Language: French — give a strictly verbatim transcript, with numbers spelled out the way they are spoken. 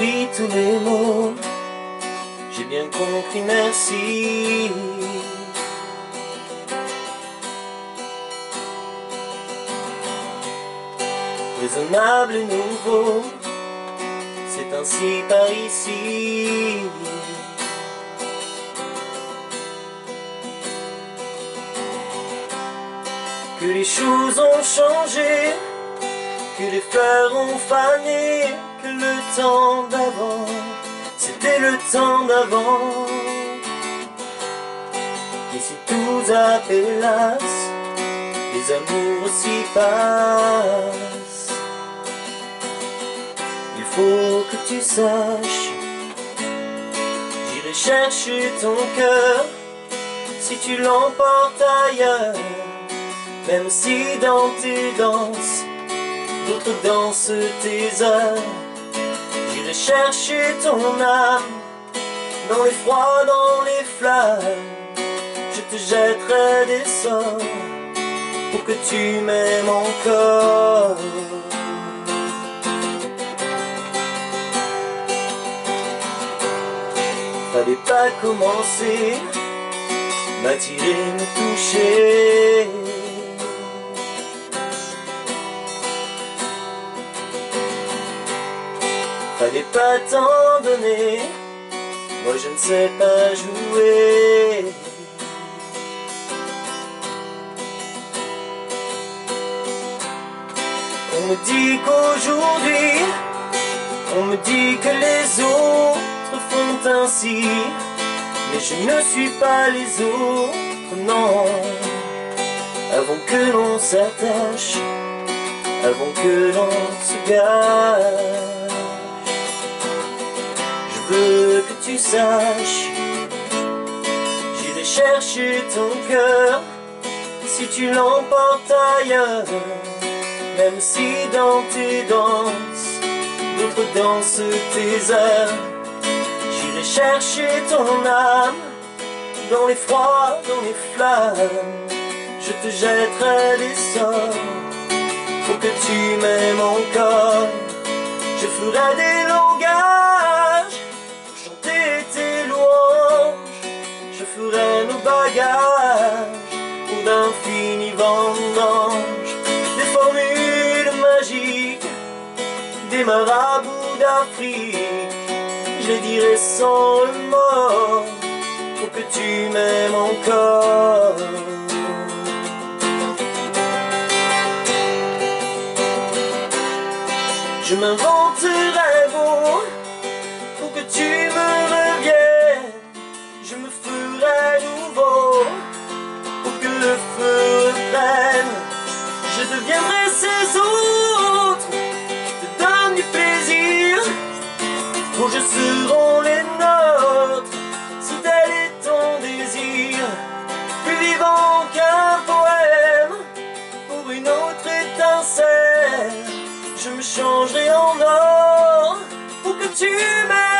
compris tous les mots, j'ai bien compris, merci. Raisonnable et nouveau, c'est ainsi par ici. Que les choses ont changé, que les fleurs ont fané, que le temps d'avant, c'était le temps d'avant. Et si tout appelasse, les amours aussi passent. Il faut que tu saches, j'irai chercher ton cœur si tu l'emportes ailleurs. Même si dans tes danses, d'autres dansent tes heures, j'irai chercher ton âme, dans les froids, dans les flammes. Je te jetterai des sorts, pour que tu m'aimes encore. Fallait pas commencer, m'attirer, me toucher. Fallait pas t'en donner, moi je ne sais pas jouer. On me dit qu'aujourd'hui, on me dit que les autres font ainsi, mais je ne suis pas les autres, non. Avant que l'on s'attache, avant que l'on se gâche, je veux que tu saches, j'irai chercher ton cœur si tu l'emportes ailleurs. Même si dans tes danses, d'autres dansent tes heures, j'irai chercher ton âme, dans les froids, dans les flammes. Je te jetterai des sorts, pour que tu m'aimes encore. Je ferai des langages, pour chanter tes louanges. Je ferai nos bagages, pour d'infinis vendanges. Des formules magiques, des marabouts d'Afrique, je les dirai sans le mot, pour que tu m'aimes encore. Je m'inventerai beau, pour que tu me reviennes. Je me ferai nouveau, pour que le feu reprenne. Je deviendrai ces autres qui te donnent du plaisir. Vos jeux seront les nôtres, si tel est ton désir. Plus vivant qu'un poème, pour une autre étincelle. Je me changerai en or, pour que tu m'aimes.